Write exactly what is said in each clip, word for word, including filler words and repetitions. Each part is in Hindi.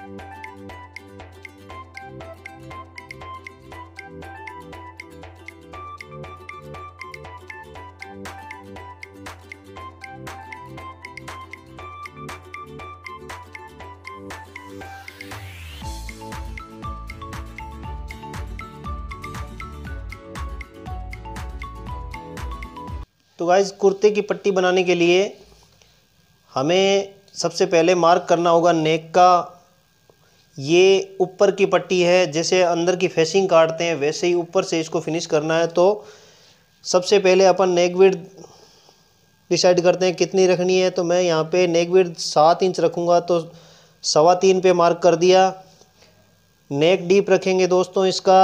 तो गाइस, कुर्ते की पट्टी बनाने के लिए हमें सबसे पहले मार्क करना होगा नेक का। ये ऊपर की पट्टी है, जैसे अंदर की फेसिंग काटते हैं वैसे ही ऊपर से इसको फिनिश करना है। तो सबसे पहले अपन नेक विड्थ डिसाइड करते हैं कितनी रखनी है। तो मैं यहाँ पे नेक विड्थ सात इंच रखूँगा, तो सवा तीन पे मार्क कर दिया। नेक डीप रखेंगे दोस्तों इसका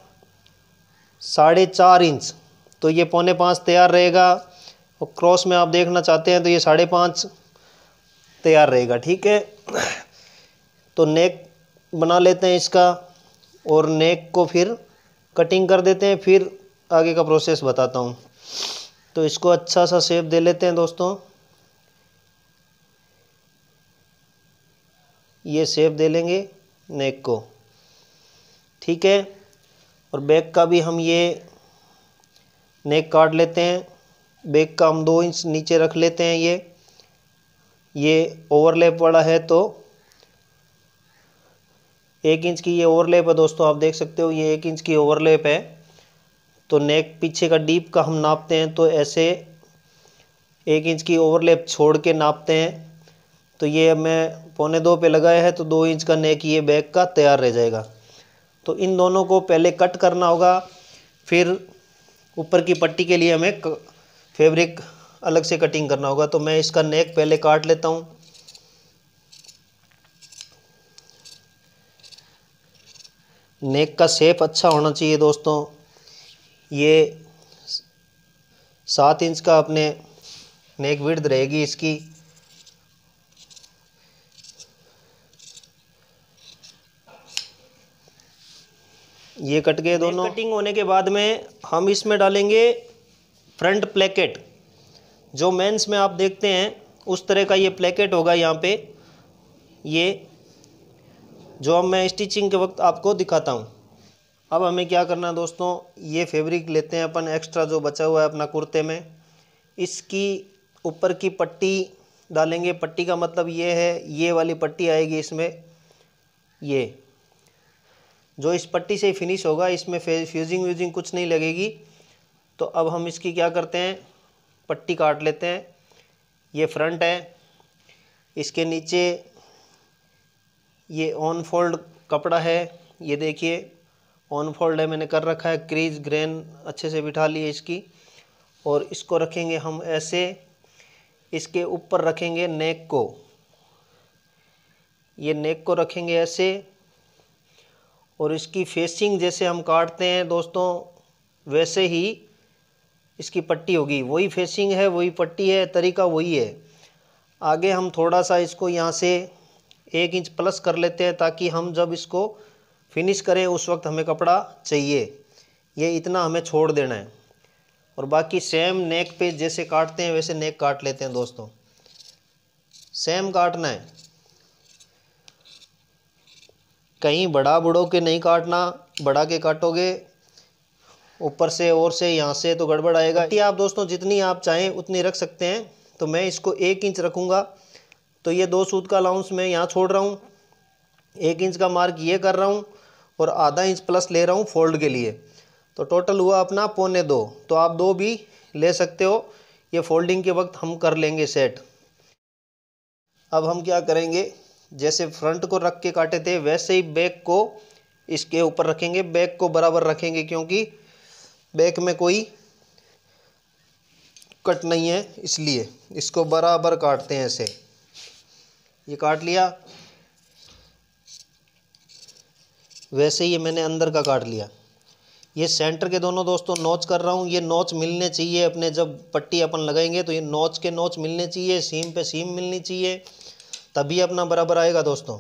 साढ़े चार इंच, तो ये पौने पाँच तैयार रहेगा। और क्रॉस में आप देखना चाहते हैं तो ये साढ़े पाँच तैयार रहेगा। ठीक है, तो नेक बना लेते हैं इसका और नेक को फिर कटिंग कर देते हैं। फिर आगे का प्रोसेस बताता हूँ। तो इसको अच्छा सा शेप दे लेते हैं दोस्तों, ये शेप दे लेंगे नेक को। ठीक है, और बैक का भी हम ये नेक काट लेते हैं। बैक का हम दो इंच नीचे रख लेते हैं। ये ये ओवरलैप वाला है, तो एक इंच की ये ओवरलैप है दोस्तों, आप देख सकते हो ये एक इंच की ओवरलैप है। तो नेक पीछे का डीप का हम नापते हैं, तो ऐसे एक इंच की ओवरलैप छोड़ के नापते हैं। तो ये अब मैं पौने दो पे लगाया है, तो दो इंच का नेक ये बैक का तैयार रह जाएगा। तो इन दोनों को पहले कट करना होगा, फिर ऊपर की पट्टी के लिए हमें फैब्रिक अलग से कटिंग करना होगा। तो मैं इसका नेक पहले काट लेता हूँ। नेक का शेप अच्छा होना चाहिए दोस्तों। ये सात इंच का अपने नेक विड्थ रहेगी इसकी। ये कट गए दोनों। कटिंग होने के बाद में हम इसमें डालेंगे फ्रंट प्लेकेट। जो मेंस में आप देखते हैं उस तरह का ये प्लेकेट होगा यहाँ पे, ये जो अब मैं स्टिचिंग के वक्त आपको दिखाता हूँ। अब हमें क्या करना है दोस्तों, ये फैब्रिक लेते हैं अपन एक्स्ट्रा जो बचा हुआ है अपना कुर्ते में, इसकी ऊपर की पट्टी डालेंगे। पट्टी का मतलब ये है, ये वाली पट्टी आएगी इसमें, ये जो इस पट्टी से फिनिश होगा, इसमें फ्यूजिंग व्यूजिंग कुछ नहीं लगेगी। तो अब हम इसकी क्या करते हैं, पट्टी काट लेते हैं। ये फ्रंट है, इसके नीचे ये ऑन फोल्ड कपड़ा है, ये देखिए ऑन फोल्ड है, मैंने कर रखा है। क्रीज ग्रेन अच्छे से बिठा ली है इसकी। और इसको रखेंगे हम ऐसे, इसके ऊपर रखेंगे नेक को, ये नेक को रखेंगे ऐसे। और इसकी फेसिंग जैसे हम काटते हैं दोस्तों वैसे ही इसकी पट्टी होगी। वही फेसिंग है, वही पट्टी है, तरीका वही है। आगे हम थोड़ा सा इसको यहाँ से एक इंच प्लस कर लेते हैं, ताकि हम जब इसको फिनिश करें उस वक्त हमें कपड़ा चाहिए। ये इतना हमें छोड़ देना है। और बाकी सेम नेक पे जैसे काटते हैं वैसे नेक काट लेते हैं दोस्तों, सेम काटना है। कहीं बड़ा बड़ों के नहीं काटना, बढ़ा के काटोगे ऊपर से और से यहाँ से तो गड़बड़ आएगा। पट्टी आप दोस्तों जितनी आप चाहें उतनी रख सकते हैं। तो मैं इसको एक इंच रखूँगा, तो ये दो सूत का अलाउंस मैं यहाँ छोड़ रहा हूँ, एक इंच का मार्क ये कर रहा हूँ और आधा इंच प्लस ले रहा हूँ फोल्ड के लिए। तो टोटल हुआ अपना पौने दो। तो आप दो भी ले सकते हो, ये फोल्डिंग के वक्त हम कर लेंगे सेट। अब हम क्या करेंगे, जैसे फ्रंट को रख के काटे थे वैसे ही बैक को इसके ऊपर रखेंगे। बैक को बराबर रखेंगे क्योंकि बैक में कोई कट नहीं है, इसलिए इसको बराबर काटते हैं ऐसे। ये काट लिया, वैसे ही मैंने अंदर का काट लिया। ये सेंटर के दोनों दोस्तों नोच कर रहा हूँ, ये नोच मिलने चाहिए अपने, जब पट्टी अपन लगाएंगे तो ये नोच के नोच मिलने चाहिए, सीम पे सीम मिलनी चाहिए, तभी अपना बराबर आएगा दोस्तों।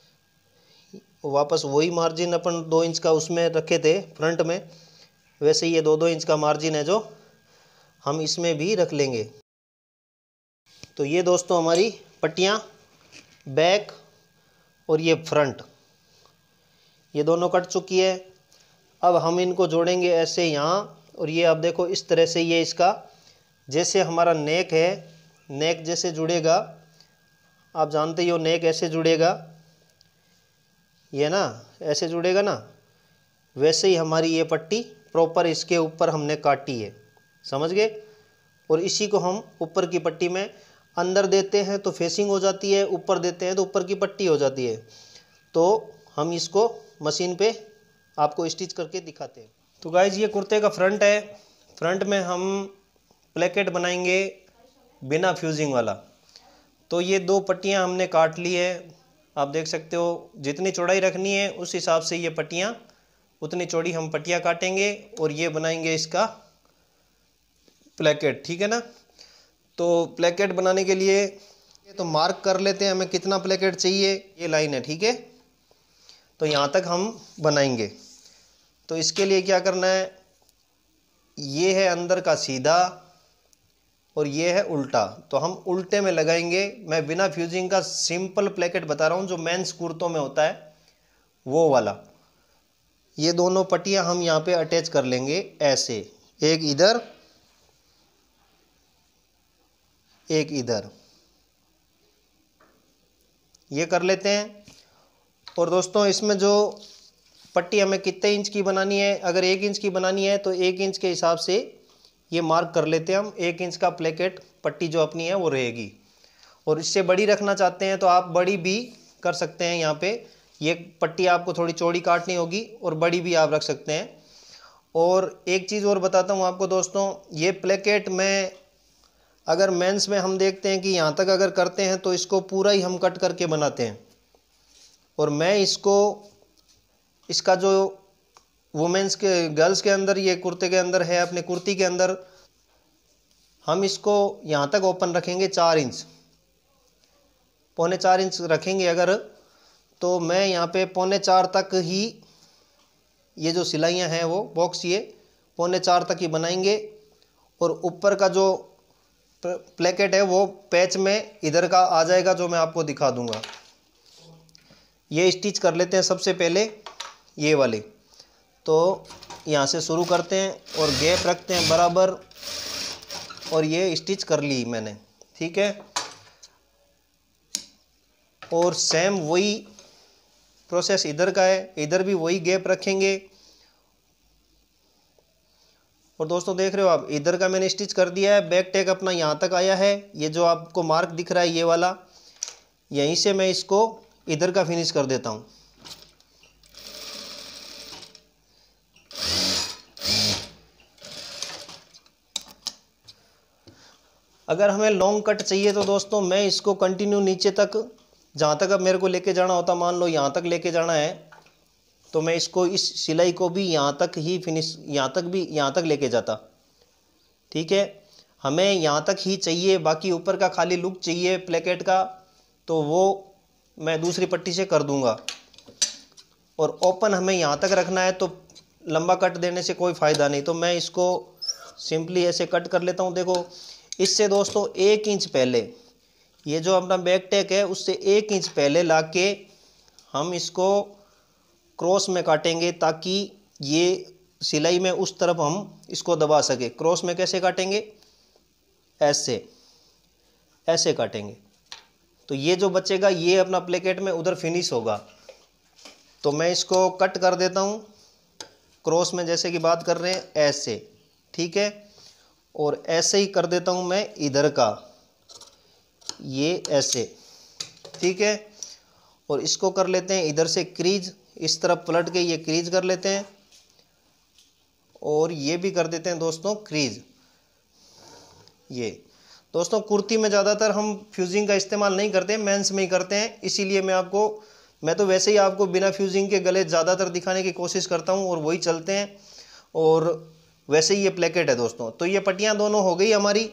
वापस वही मार्जिन अपन दो इंच का उसमें रखे थे फ्रंट में, वैसे ये दो दो इंच का मार्जिन है जो हम इसमें भी रख लेंगे। तो ये दोस्तों हमारी पट्टियाँ बैक और ये फ्रंट, ये दोनों कट चुकी है। अब हम इनको जोड़ेंगे ऐसे यहाँ, और ये आप देखो इस तरह से ये इसका जैसे हमारा नेक है, नेक जैसे जुड़ेगा, आप जानते ही हो नेक ऐसे जुड़ेगा, ये ना ऐसे जुड़ेगा ना, वैसे ही हमारी ये पट्टी प्रॉपर इसके ऊपर हमने काटी है, समझ गए। और इसी को हम ऊपर की पट्टी में अंदर देते हैं तो फेसिंग हो जाती है, ऊपर देते हैं तो ऊपर की पट्टी हो जाती है। तो हम इसको मशीन पे आपको स्टिच करके दिखाते हैं। तो गाइज ये कुर्ते का फ्रंट है। फ्रंट में हम प्लेकेट बनाएंगे बिना फ्यूजिंग वाला। तो ये दो पट्टियाँ हमने काट ली है, आप देख सकते हो। जितनी चौड़ाई रखनी है उस हिसाब से ये पट्टियाँ, उतनी चौड़ी हम पट्टियाँ काटेंगे और ये बनाएंगे इसका प्लेकेट, ठीक है ना। तो प्लेकेट बनाने के लिए तो मार्क कर लेते हैं हमें कितना प्लेकेट चाहिए, ये लाइन है, ठीक है। तो यहाँ तक हम बनाएंगे। तो इसके लिए क्या करना है, ये है अंदर का सीधा और ये है उल्टा, तो हम उल्टे में लगाएंगे। मैं बिना फ्यूजिंग का सिंपल प्लेकेट बता रहा हूँ, जो मेंस कुर्तों में होता है वो वाला। ये दोनों पट्टियाँ हम यहाँ पे अटैच कर लेंगे ऐसे, एक इधर एक इधर, ये कर लेते हैं। और दोस्तों इसमें जो पट्टी हमें कितने इंच की बनानी है, अगर एक इंच की बनानी है तो एक इंच के हिसाब से ये मार्क कर लेते हैं हम। एक इंच का प्लेकेट पट्टी जो अपनी है वो रहेगी। और इससे बड़ी रखना चाहते हैं तो आप बड़ी भी कर सकते हैं। यहाँ पे ये पट्टी आपको थोड़ी चौड़ी काटनी होगी और बड़ी भी आप रख सकते हैं। और एक चीज़ और बताता हूँ आपको दोस्तों, ये प्लेकेट में अगर मेंस में हम देखते हैं कि यहाँ तक अगर करते हैं तो इसको पूरा ही हम कट करके बनाते हैं। और मैं इसको, इसका जो वुमेंस के गर्ल्स के अंदर, ये कुर्ते के अंदर है, अपने कुर्ती के अंदर हम इसको यहाँ तक ओपन रखेंगे, चार इंच पौने चार इंच रखेंगे अगर, तो मैं यहाँ पे पौने चार तक ही ये जो सिलाइयाँ हैं वो बॉक्स ये पौने चार तक ही बनाएंगे। और ऊपर का जो प्लेकेट है वो पैच में इधर का आ जाएगा, जो मैं आपको दिखा दूंगा। ये स्टिच कर लेते हैं सबसे पहले ये वाले। तो यहाँ से शुरू करते हैं और गैप रखते हैं बराबर, और ये स्टिच कर ली मैंने, ठीक है। और सेम वही प्रोसेस इधर का है, इधर भी वही गैप रखेंगे। और दोस्तों देख रहे हो आप, इधर का मैंने स्टिच कर दिया है, बैक टेक अपना यहाँ तक आया है। ये जो आपको मार्क दिख रहा है ये वाला, यहीं से मैं इसको इधर का फिनिश कर देता हूँ। अगर हमें लॉन्ग कट चाहिए तो दोस्तों मैं इसको कंटिन्यू नीचे तक, जहाँ तक अब मेरे को लेके जाना होता, मान लो यहाँ तक लेके जाना है, तो मैं इसको, इस सिलाई को भी यहाँ तक ही फिनिश, यहाँ तक भी यहाँ तक लेके जाता, ठीक है। हमें यहाँ तक ही चाहिए, बाकी ऊपर का खाली लुक चाहिए प्लेकेट का, तो वो मैं दूसरी पट्टी से कर दूंगा। और ओपन हमें यहाँ तक रखना है, तो लंबा कट देने से कोई फ़ायदा नहीं। तो मैं इसको सिंपली ऐसे कट कर लेता हूँ। देखो इससे दोस्तों एक इंच पहले, ये जो अपना बैक टेक है उससे एक इंच पहले लाके हम इसको क्रॉस में काटेंगे, ताकि ये सिलाई में उस तरफ हम इसको दबा सके। क्रॉस में कैसे काटेंगे, ऐसे ऐसे काटेंगे। तो ये जो बचेगा ये अपना प्लेकेट में उधर फिनिश होगा। तो मैं इसको कट कर देता हूँ क्रॉस में, जैसे कि बात कर रहे हैं ऐसे, ठीक है। और ऐसे ही कर देता हूँ मैं इधर का, ये ऐसे, ठीक है। और इसको कर लेते हैं इधर से क्रीज, इस तरफ पलट के ये क्रीज कर लेते हैं। और ये भी कर देते हैं दोस्तों क्रीज। ये दोस्तों कुर्ती में ज़्यादातर हम फ्यूजिंग का इस्तेमाल नहीं करते, मेंस में ही करते हैं। इसीलिए मैं आपको, मैं तो वैसे ही आपको बिना फ्यूजिंग के गले ज़्यादातर दिखाने की कोशिश करता हूँ और वही चलते हैं। और वैसे ही ये प्लेकेट है दोस्तों। तो ये पट्टियाँ दोनों हो गई हमारी।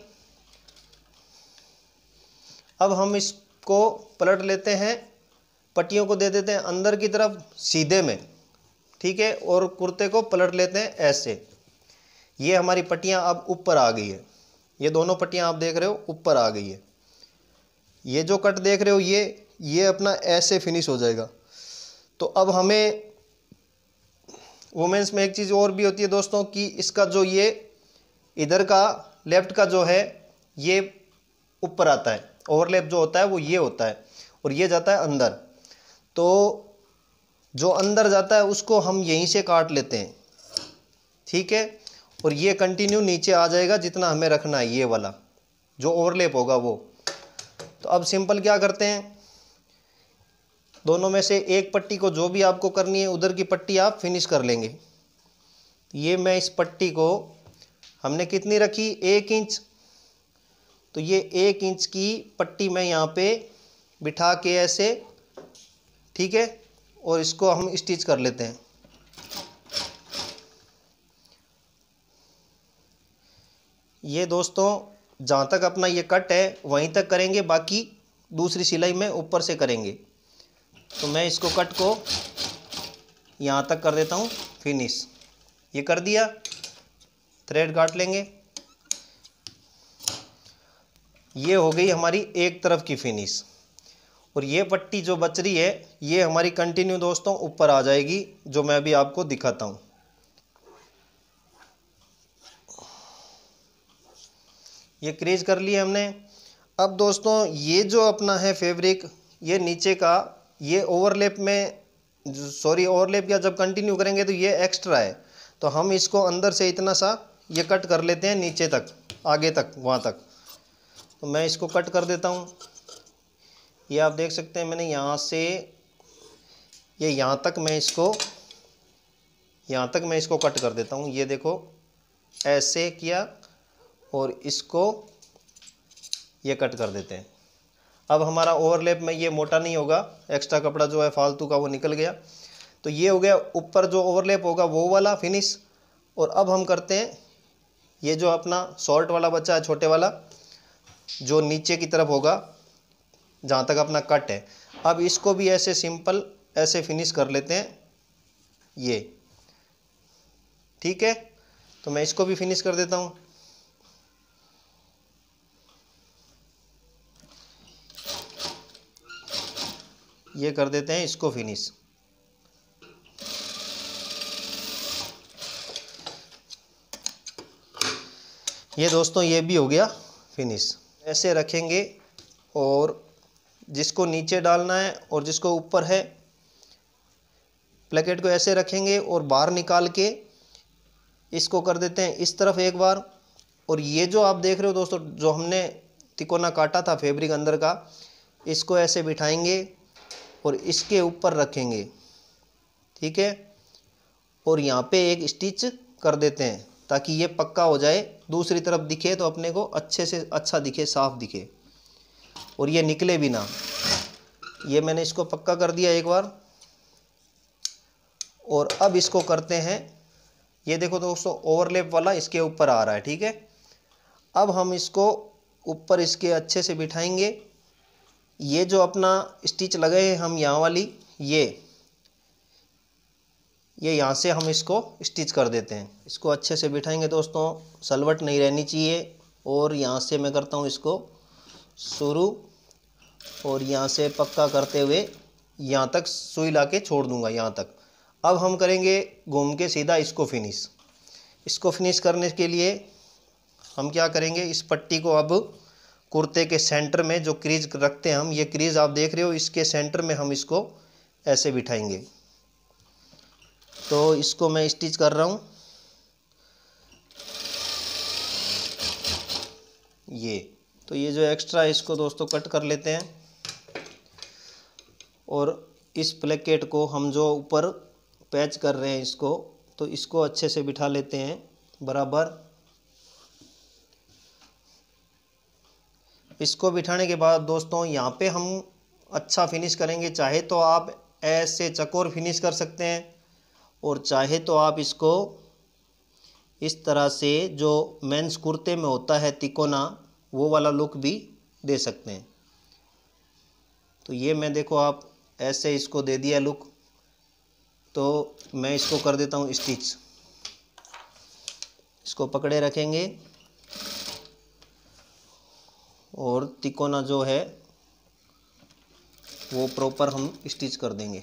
अब हम इसको पलट लेते हैं, पट्टियों को दे देते हैं अंदर की तरफ सीधे में, ठीक है। और कुर्ते को पलट लेते हैं ऐसे। ये हमारी पट्टियाँ अब ऊपर आ गई है, ये दोनों पट्टियाँ आप देख रहे हो ऊपर आ गई है। ये जो कट देख रहे हो ये ये अपना ऐसे फिनिश हो जाएगा। तो अब हमें वुमेन्स में एक चीज़ और भी होती है दोस्तों कि इसका जो ये इधर का लेफ्ट का जो है ये ऊपर आता है, ओवरलैप जो होता है वो ये होता है और ये जाता है अंदर। तो जो अंदर जाता है उसको हम यहीं से काट लेते हैं, ठीक है। और ये कंटिन्यू नीचे आ जाएगा जितना हमें रखना है, ये वाला जो ओवरलैप होगा वो। तो अब सिंपल क्या करते हैं, दोनों में से एक पट्टी को जो भी आपको करनी है उधर की पट्टी आप फिनिश कर लेंगे। ये मैं इस पट्टी को हमने कितनी रखी, एक इंच। तो ये एक इंच की पट्टी मैं यहाँ पे बिठा के ऐसे, ठीक है, और इसको हम स्टिच कर लेते हैं। ये दोस्तों जहाँ तक अपना ये कट है वहीं तक करेंगे, बाकी दूसरी सिलाई में ऊपर से करेंगे। तो मैं इसको कट को यहाँ तक कर देता हूँ फिनिश। ये कर दिया, थ्रेड काट लेंगे। ये हो गई हमारी एक तरफ की फिनिश। और ये पट्टी जो बच रही है ये हमारी कंटिन्यू दोस्तों ऊपर आ जाएगी, जो मैं अभी आपको दिखाता हूँ। ये क्रीज कर लिया हमने। अब दोस्तों ये जो अपना है फैब्रिक, ये नीचे का ये ओवरलैप में, सॉरी ओवरलैप या जब कंटिन्यू करेंगे तो ये एक्स्ट्रा है। तो हम इसको अंदर से इतना सा ये कट कर लेते हैं नीचे तक, आगे तक, वहाँ तक। तो मैं इसको कट कर देता हूँ। ये आप देख सकते हैं मैंने यहाँ से ये यहाँ तक मैं इसको यहाँ तक मैं इसको कट कर देता हूँ। ये देखो ऐसे किया और इसको ये कट कर देते हैं। अब हमारा ओवरलैप में ये मोटा नहीं होगा, एक्स्ट्रा कपड़ा जो है फालतू का वो निकल गया। तो ये हो गया ऊपर जो ओवरलैप होगा वो वाला फिनिश। और अब हम करते हैं ये जो अपना शॉर्ट वाला बचा है, छोटे वाला जो नीचे की तरफ होगा जहाँ तक अपना कट है। अब इसको भी ऐसे सिंपल ऐसे फिनिश कर लेते हैं ये, ठीक है। तो मैं इसको भी फिनिश कर देता हूँ। ये कर देते हैं इसको फिनिश। ये दोस्तों ये भी हो गया फिनिश। ऐसे रखेंगे और जिसको नीचे डालना है और जिसको ऊपर है प्लेकेट को ऐसे रखेंगे और बाहर निकाल के इसको कर देते हैं इस तरफ एक बार। और ये जो आप देख रहे हो दोस्तों जो हमने तिकोना काटा था फैब्रिक अंदर का, इसको ऐसे बिठाएंगे और इसके ऊपर रखेंगे, ठीक है। और यहाँ पे एक स्टिच कर देते हैं ताकि ये पक्का हो जाए, दूसरी तरफ दिखे तो अपने को अच्छे से अच्छा दिखे, साफ दिखे और ये निकले भी ना। ये मैंने इसको पक्का कर दिया एक बार। और अब इसको करते हैं, ये देखो दोस्तों ओवरलैप वाला इसके ऊपर आ रहा है, ठीक है। अब हम इसको ऊपर इसके अच्छे से बिठाएंगे। ये जो अपना स्टिच लगे हैं हम यहाँ वाली, ये ये यहाँ से हम इसको स्टिच कर देते हैं। इसको अच्छे से बिठाएंगे दोस्तों, सलवट नहीं रहनी चाहिए। और यहाँ से मैं करता हूँ इसको शुरू और यहाँ से पक्का करते हुए यहाँ तक सुई ला के छोड़ दूँगा यहाँ तक। अब हम करेंगे घूम के सीधा इसको फिनिश। इसको फिनिश करने के लिए हम क्या करेंगे, इस पट्टी को अब कुर्ते के सेंटर में जो क्रीज रखते हैं हम, ये क्रीज आप देख रहे हो, इसके सेंटर में हम इसको ऐसे बिठाएंगे। तो इसको मैं स्टिच कर रहा हूँ। ये तो ये जो एक्स्ट्रा है इसको दोस्तों कट कर लेते हैं। और इस प्लेकेट को हम जो ऊपर पैच कर रहे हैं इसको, तो इसको अच्छे से बिठा लेते हैं बराबर। इसको बिठाने के बाद दोस्तों यहाँ पे हम अच्छा फिनिश करेंगे। चाहे तो आप ऐसे चकोर फिनिश कर सकते हैं और चाहे तो आप इसको इस तरह से जो मेंस कुर्ते में होता है तिकोना, वो वाला लुक भी दे सकते हैं। तो ये मैं देखो आप ऐसे इसको दे दिया लुक। तो मैं इसको कर देता हूँ स्टिच। इसको पकड़े रखेंगे और तिकोना जो है वो प्रॉपर हम स्टिच कर देंगे।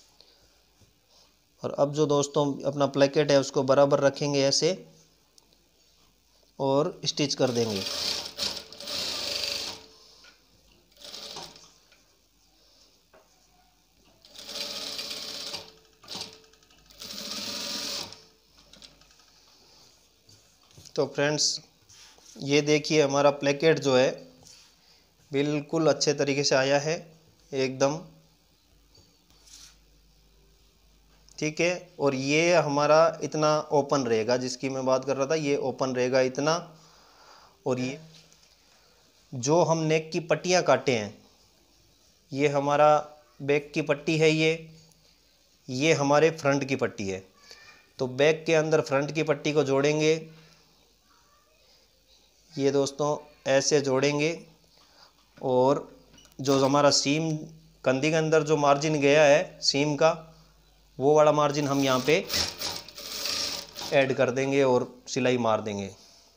और अब जो दोस्तों अपना प्लेकेट है उसको बराबर रखेंगे ऐसे और स्टिच कर देंगे। तो फ्रेंड्स ये देखिए हमारा प्लेकेट जो है बिल्कुल अच्छे तरीके से आया है एकदम, ठीक है। और ये हमारा इतना ओपन रहेगा जिसकी मैं बात कर रहा था, ये ओपन रहेगा इतना। और ये जो हम नेक की पट्टियाँ काटे हैं, ये हमारा बैक की पट्टी है, ये ये हमारे फ्रंट की पट्टी है। तो बैक के अंदर फ्रंट की पट्टी को जोड़ेंगे, ये दोस्तों ऐसे जोड़ेंगे। और जो हमारा सीम कंधी के अंदर जो मार्जिन गया है सीम का, वो वाला मार्जिन हम यहाँ पे ऐड कर देंगे और सिलाई मार देंगे।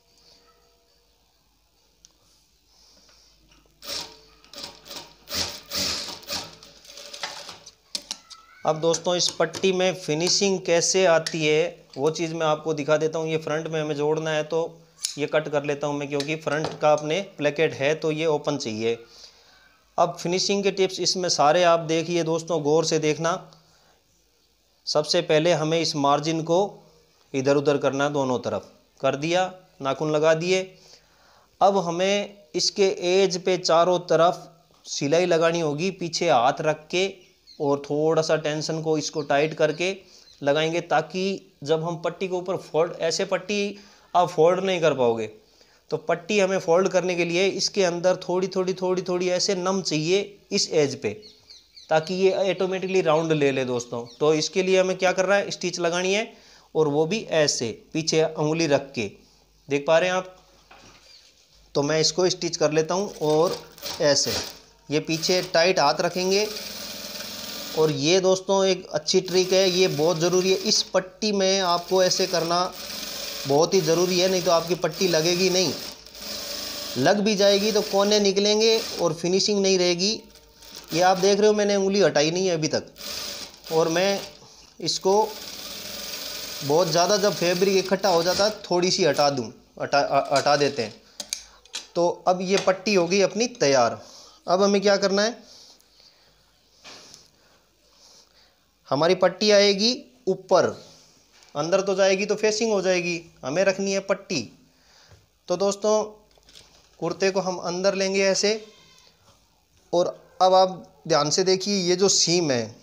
अब दोस्तों इस पट्टी में फिनिशिंग कैसे आती है वो चीज़ मैं आपको दिखा देता हूँ। ये फ्रंट में हमें जोड़ना है तो ये कट कर लेता हूँ मैं, क्योंकि फ्रंट का अपने प्लेकेट है तो ये ओपन चाहिए। अब फिनिशिंग के टिप्स इसमें सारे आप देखिए दोस्तों, गौर से देखना। सबसे पहले हमें इस मार्जिन को इधर उधर करना है, दोनों तरफ कर दिया, नाखून लगा दिए। अब हमें इसके एज पे चारों तरफ सिलाई लगानी होगी, पीछे हाथ रख के और थोड़ा सा टेंशन को इसको टाइट करके लगाएंगे, ताकि जब हम पट्टी के ऊपर फोल्ड, ऐसे पट्टी आप फोल्ड नहीं कर पाओगे, तो पट्टी हमें फोल्ड करने के लिए इसके अंदर थोड़ी थोड़ी थोड़ी थोड़ी ऐसे नम चाहिए इस एज पे, ताकि ये ऑटोमेटिकली राउंड ले ले दोस्तों। तो इसके लिए हमें क्या करना है, स्टिच लगानी है, और वो भी ऐसे पीछे उंगली रख के, देख पा रहे हैं आप। तो मैं इसको स्टिच कर लेता हूँ और ऐसे ये पीछे टाइट हाथ रखेंगे। और ये दोस्तों एक अच्छी ट्रिक है, ये बहुत ज़रूरी है। इस पट्टी में आपको ऐसे करना बहुत ही ज़रूरी है, नहीं तो आपकी पट्टी लगेगी नहीं, लग भी जाएगी तो कोने निकलेंगे और फिनिशिंग नहीं रहेगी। ये आप देख रहे हो मैंने उंगली हटाई नहीं है अभी तक, और मैं इसको बहुत ज़्यादा जब फैब्रिक इकट्ठा हो जाता है थोड़ी सी हटा दूँ, हटा हटा देते हैं। तो अब ये पट्टी होगी अपनी तैयार। अब हमें क्या करना है, हमारी पट्टी आएगी ऊपर, अंदर तो जाएगी तो फेसिंग हो जाएगी, हमें रखनी है पट्टी। तो दोस्तों कुर्ते को हम अंदर लेंगे ऐसे, और अब आप ध्यान से देखिए ये जो सीम है,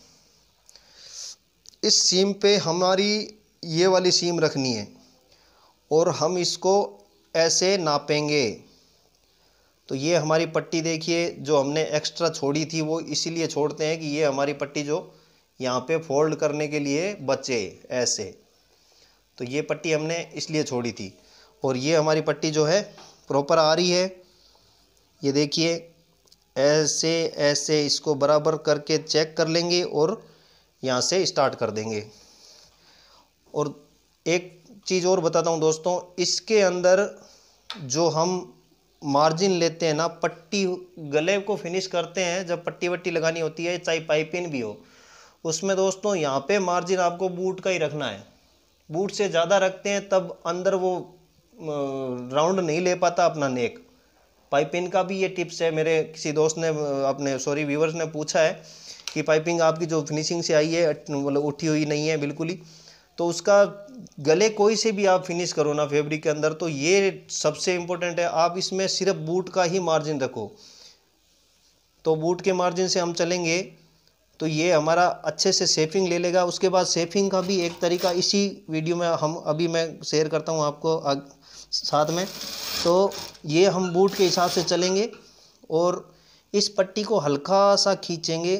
इस सीम पे हमारी ये वाली सीम रखनी है और हम इसको ऐसे नापेंगे। तो ये हमारी पट्टी देखिए जो हमने एक्स्ट्रा छोड़ी थी, वो इसीलिए छोड़ते हैं कि ये हमारी पट्टी जो यहाँ पे फोल्ड करने के लिए बचे ऐसे, तो ये पट्टी हमने इसलिए छोड़ी थी। और ये हमारी पट्टी जो है प्रॉपर आ रही है, ये देखिए ऐसे ऐसे इसको बराबर करके चेक कर लेंगे और यहाँ से स्टार्ट कर देंगे। और एक चीज़ और बताता हूँ दोस्तों, इसके अंदर जो हम मार्जिन लेते हैं ना, पट्टी गले को फिनिश करते हैं जब पट्टी वट्टी लगानी होती है, चाहे पाइपिंग भी हो, उसमें दोस्तों यहाँ पे मार्जिन आपको बूट का ही रखना है। बूट से ज़्यादा रखते हैं तब अंदर वो राउंड नहीं ले पाता अपना नेक। पाइपिंग का भी ये टिप्स है, मेरे किसी दोस्त ने अपने सॉरी व्यूवर्स ने पूछा है कि पाइपिंग आपकी जो फिनिशिंग से आई है मतलब उठी हुई नहीं है बिल्कुल ही, तो उसका गले कोई से भी आप फिनिश करो ना फैब्रिक के अंदर, तो ये सबसे इम्पोर्टेंट है। आप इसमें सिर्फ बूट का ही मार्जिन रखो, तो बूट के मार्जिन से हम चलेंगे तो ये हमारा अच्छे से शेपिंग ले लेगा। उसके बाद शेपिंग का भी एक तरीका इसी वीडियो में हम अभी मैं शेयर करता हूँ आपको साथ में। तो ये हम बूट के हिसाब से चलेंगे और इस पट्टी को हल्का सा खींचेंगे,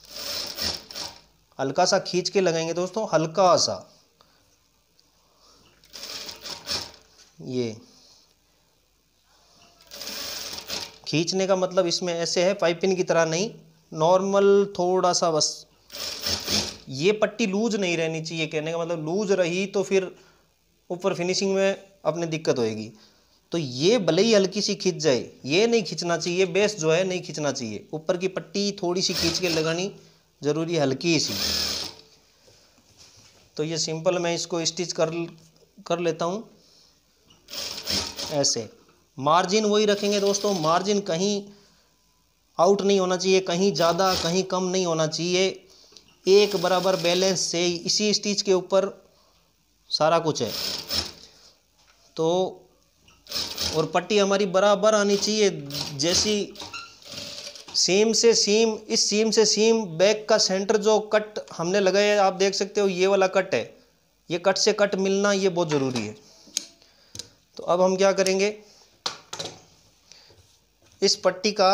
हल्का सा खींच के लगाएंगे दोस्तों, हल्का सा। ये खींचने का मतलब इसमें ऐसे है, पाइपिंग की तरह नहीं, नॉर्मल थोड़ा सा बस। ये पट्टी लूज नहीं रहनी चाहिए, कहने का मतलब लूज रही तो फिर ऊपर फिनिशिंग में अपने दिक्कत होएगी। तो ये भले ही हल्की सी खींच जाए, ये नहीं खींचना चाहिए, बेस जो है नहीं खींचना चाहिए। ऊपर की पट्टी थोड़ी सी खींच के लगानी जरूरी है, हल्की सी। तो ये सिंपल मैं इसको स्टिच कर कर लेता हूँ ऐसे। मार्जिन वही रखेंगे दोस्तों, मार्जिन कहीं आउट नहीं होना चाहिए, कहीं ज़्यादा कहीं कम नहीं होना चाहिए, एक बराबर बैलेंस से इसी स्टिच के ऊपर सारा कुछ है। तो और पट्टी हमारी बराबर आनी चाहिए, जैसी सीम से सीम, इस सीम से सीम बैक का सेंटर जो कट हमने लगाया आप देख सकते हो, ये वाला कट है, ये कट से कट मिलना ये बहुत ज़रूरी है। तो अब हम क्या करेंगे, इस पट्टी का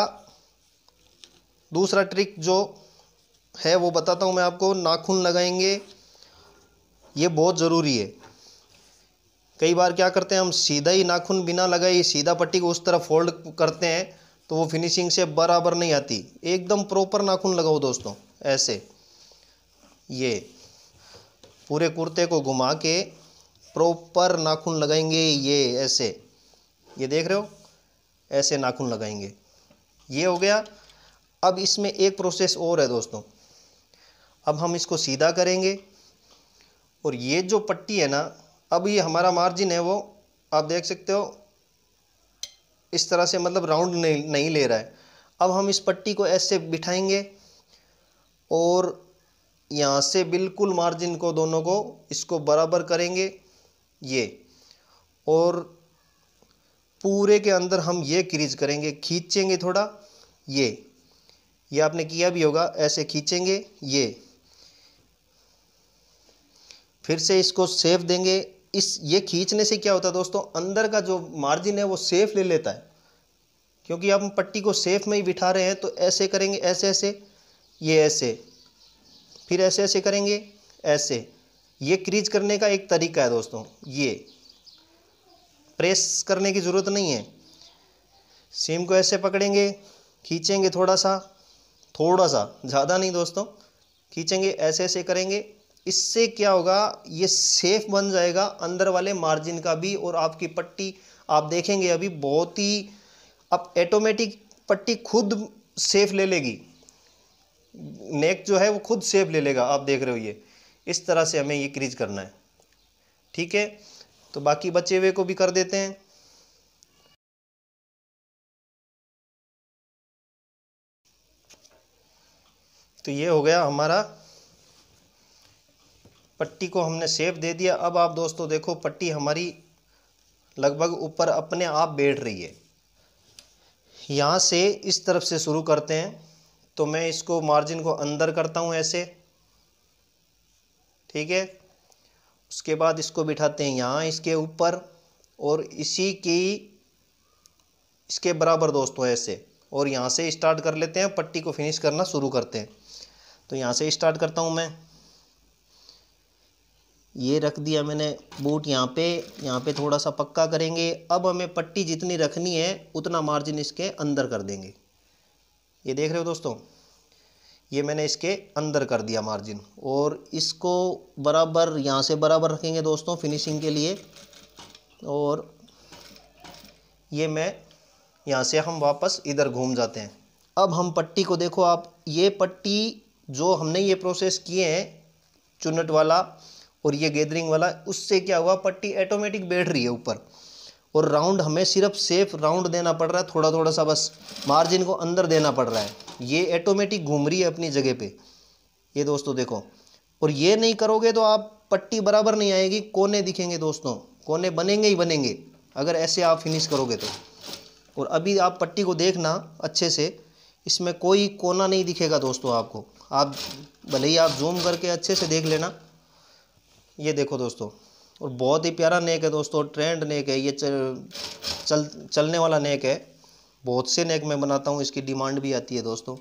दूसरा ट्रिक जो है वो बताता हूँ मैं आपको। नाखून लगाएंगे, ये बहुत ज़रूरी है। कई बार क्या करते हैं हम, सीधा ही नाखून बिना लगाए सीधा पट्टी को उस तरफ फोल्ड करते हैं, तो वो फिनिशिंग से बराबर नहीं आती। एकदम प्रॉपर नाखून लगाओ दोस्तों, ऐसे ये पूरे कुर्ते को घुमा के प्रॉपर नाखून लगाएंगे, ये ऐसे, ये देख रहे हो, ऐसे नाखून लगाएंगे। ये हो गया। अब इसमें एक प्रोसेस और है दोस्तों, अब हम इसको सीधा करेंगे और ये जो पट्टी है ना, अब ये हमारा मार्जिन है वो आप देख सकते हो इस तरह से, मतलब राउंड नहीं नहीं ले रहा है। अब हम इस पट्टी को ऐसे बिठाएंगे और यहाँ से बिल्कुल मार्जिन को दोनों को इसको बराबर करेंगे ये, और पूरे के अंदर हम ये क्रीज करेंगे, खींचेंगे थोड़ा, ये ये आपने किया भी होगा, ऐसे खींचेंगे ये, फिर से इसको सेफ देंगे। इस ये खींचने से क्या होता है दोस्तों, अंदर का जो मार्जिन है वो सेफ ले लेता है, क्योंकि हम पट्टी को सेफ में ही बिठा रहे हैं। तो ऐसे करेंगे, ऐसे ऐसे, ये ऐसे, फिर ऐसे ऐसे करेंगे, ऐसे। ये क्रीज करने का एक तरीका है दोस्तों, ये प्रेस करने की ज़रूरत नहीं है। सीम को ऐसे पकड़ेंगे, खींचेंगे थोड़ा सा, थोड़ा सा, ज़्यादा नहीं दोस्तों, खींचेंगे, ऐसे ऐसे करेंगे। इससे क्या होगा, ये सेफ बन जाएगा अंदर वाले मार्जिन का भी, और आपकी पट्टी आप देखेंगे अभी बहुत ही, अब ऑटोमेटिक पट्टी खुद सेफ ले लेगी, नेक जो है वो खुद सेफ ले लेगा। आप देख रहे हो, ये इस तरह से हमें ये क्रीज करना है, ठीक है। तो बाकी बचे हुए को भी कर देते हैं। तो ये हो गया हमारा, पट्टी को हमने सेफ दे दिया। अब आप दोस्तों देखो, पट्टी हमारी लगभग ऊपर अपने आप बैठ रही है। यहाँ से इस तरफ से शुरू करते हैं, तो मैं इसको मार्जिन को अंदर करता हूँ ऐसे, ठीक है। उसके बाद इसको बिठाते हैं यहाँ इसके ऊपर, और इसी की इसके बराबर दोस्तों ऐसे, और यहाँ से स्टार्ट कर लेते हैं, पट्टी को फिनिश करना शुरू करते हैं। तो यहाँ से स्टार्ट करता हूँ मैं, ये रख दिया मैंने बूट यहाँ पे, यहाँ पे थोड़ा सा पक्का करेंगे। अब हमें पट्टी जितनी रखनी है उतना मार्जिन इसके अंदर कर देंगे। ये देख रहे हो दोस्तों, ये मैंने इसके अंदर कर दिया मार्जिन, और इसको बराबर यहाँ से बराबर रखेंगे दोस्तों फिनिशिंग के लिए। और ये मैं यहाँ से हम वापस इधर घूम जाते हैं। अब हम पट्टी को देखो आप, ये पट्टी जो हमने ये प्रोसेस किए हैं, चुन्नट वाला और ये गैदरिंग वाला, उससे क्या हुआ, पट्टी ऑटोमेटिक बैठ रही है ऊपर, और राउंड हमें सिर्फ सेफ राउंड देना पड़ रहा है, थोड़ा थोड़ा सा बस मार्जिन को अंदर देना पड़ रहा है। ये ऑटोमेटिक घूम रही है अपनी जगह पे, ये दोस्तों देखो। और ये नहीं करोगे तो आप पट्टी बराबर नहीं आएगी, कोने दिखेंगे दोस्तों, कोने बनेंगे ही बनेंगे अगर ऐसे आप फिनिश करोगे तो। और अभी आप पट्टी को देखना अच्छे से, इसमें कोई कोना नहीं दिखेगा दोस्तों आपको, आप भले ही आप जूम करके अच्छे से देख लेना। ये देखो दोस्तों, और बहुत ही प्यारा नेक है दोस्तों, ट्रेंड नेक है ये, चल चल चलने वाला नेक है। बहुत से नेक मैं बनाता हूँ, इसकी डिमांड भी आती है दोस्तों।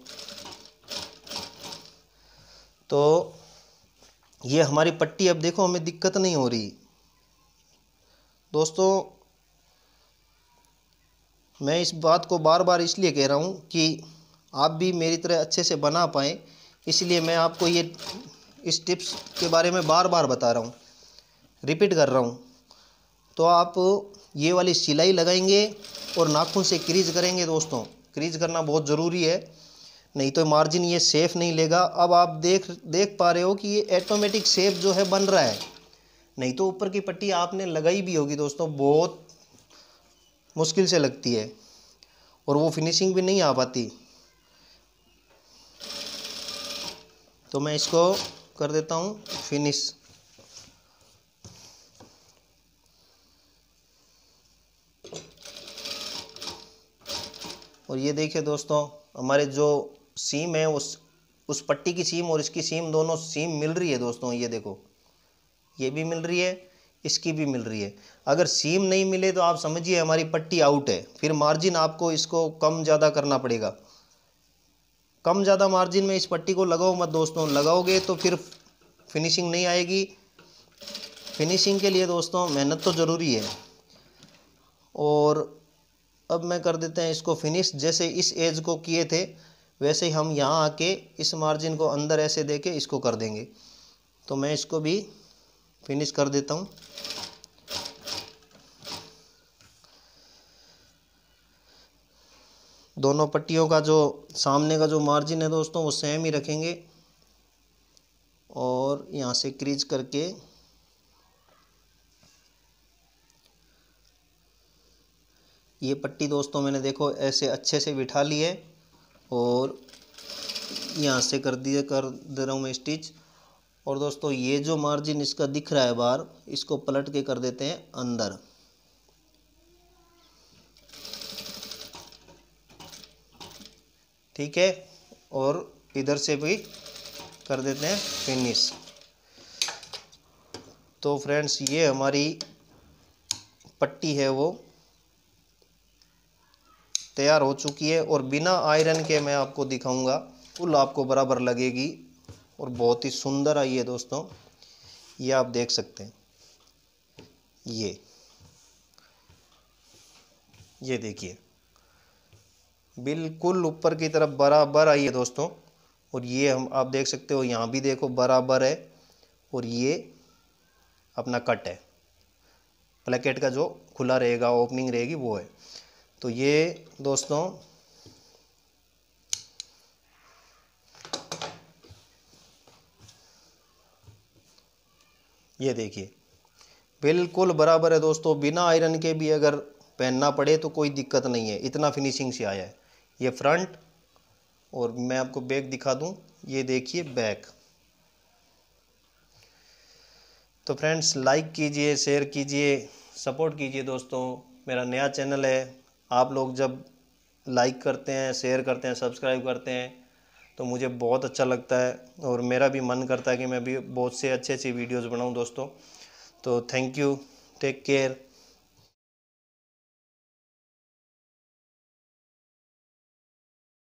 तो ये हमारी पट्टी, अब देखो हमें दिक्कत नहीं हो रही दोस्तों। मैं इस बात को बार बार इसलिए कह रहा हूँ कि आप भी मेरी तरह अच्छे से बना पाएँ, इसलिए मैं आपको ये इस टिप्स के बारे में बार बार बता रहा हूँ, रिपीट कर रहा हूँ। तो आप ये वाली सिलाई लगाएंगे और नाखून से क्रीज करेंगे दोस्तों। क्रीज करना बहुत ज़रूरी है, नहीं तो मार्जिन ये सेफ नहीं लेगा। अब आप देख देख पा रहे हो कि ये ऑटोमेटिक शेप जो है बन रहा है, नहीं तो ऊपर की पट्टी आपने लगाई भी होगी दोस्तों, बहुत मुश्किल से लगती है और वो फिनिशिंग भी नहीं आ पाती। तो मैं इसको कर देता हूँ फिनिश। और ये देखिए दोस्तों, हमारे जो सीम है उस उस पट्टी की सीम और इसकी सीम दोनों सीम मिल रही है दोस्तों। ये देखो, ये भी मिल रही है, इसकी भी मिल रही है। अगर सीम नहीं मिले तो आप समझिए हमारी पट्टी आउट है, फिर मार्जिन आपको इसको कम ज़्यादा करना पड़ेगा। कम ज़्यादा मार्जिन में इस पट्टी को लगाओ मत दोस्तों, लगाओगे तो फिर फिनिशिंग नहीं आएगी। फिनिशिंग के लिए दोस्तों मेहनत तो ज़रूरी है। और अब मैं कर देते हैं इसको फिनिश। जैसे इस एज को किए थे वैसे ही हम यहाँ आके इस मार्जिन को अंदर ऐसे दे के इसको कर देंगे। तो मैं इसको भी फिनिश कर देता हूँ। दोनों पट्टियों का जो सामने का जो मार्जिन है दोस्तों वो सेम ही रखेंगे और यहाँ से क्रीज करके ये पट्टी दोस्तों मैंने देखो ऐसे अच्छे से बिठा ली है और यहाँ से कर दिए कर दे रहा हूँ मैं स्टिच। और दोस्तों ये जो मार्जिन इसका दिख रहा है बाहर, इसको पलट के कर देते हैं अंदर। ठीक है, और इधर से भी कर देते हैं फिनिश। तो फ्रेंड्स ये हमारी पट्टी है वो तैयार हो चुकी है और बिना आयरन के मैं आपको दिखाऊंगा, फुल आपको बराबर लगेगी और बहुत ही सुंदर आई है दोस्तों। ये आप देख सकते हैं, ये ये देखिए बिल्कुल ऊपर की तरफ बराबर आई है दोस्तों। और ये हम आप देख सकते हो, यहाँ भी देखो बराबर है और ये अपना कट है, प्लेकेट का जो खुला रहेगा ओपनिंग रहेगी वो है। तो ये दोस्तों ये देखिए बिल्कुल बराबर है दोस्तों। बिना आयरन के भी अगर पहनना पड़े तो कोई दिक्कत नहीं है, इतना फिनिशिंग से आया है। ये फ्रंट और मैं आपको बैक दिखा दूं, ये देखिए बैक। तो फ्रेंड्स लाइक कीजिए, शेयर कीजिए, सपोर्ट कीजिए दोस्तों। मेरा नया चैनल है, आप लोग जब लाइक करते हैं, शेयर करते हैं, सब्सक्राइब करते हैं तो मुझे बहुत अच्छा लगता है और मेरा भी मन करता है कि मैं भी बहुत से अच्छे अच्छे वीडियोज़ बनाऊँ दोस्तों। तो थैंक यू, टेक केयर।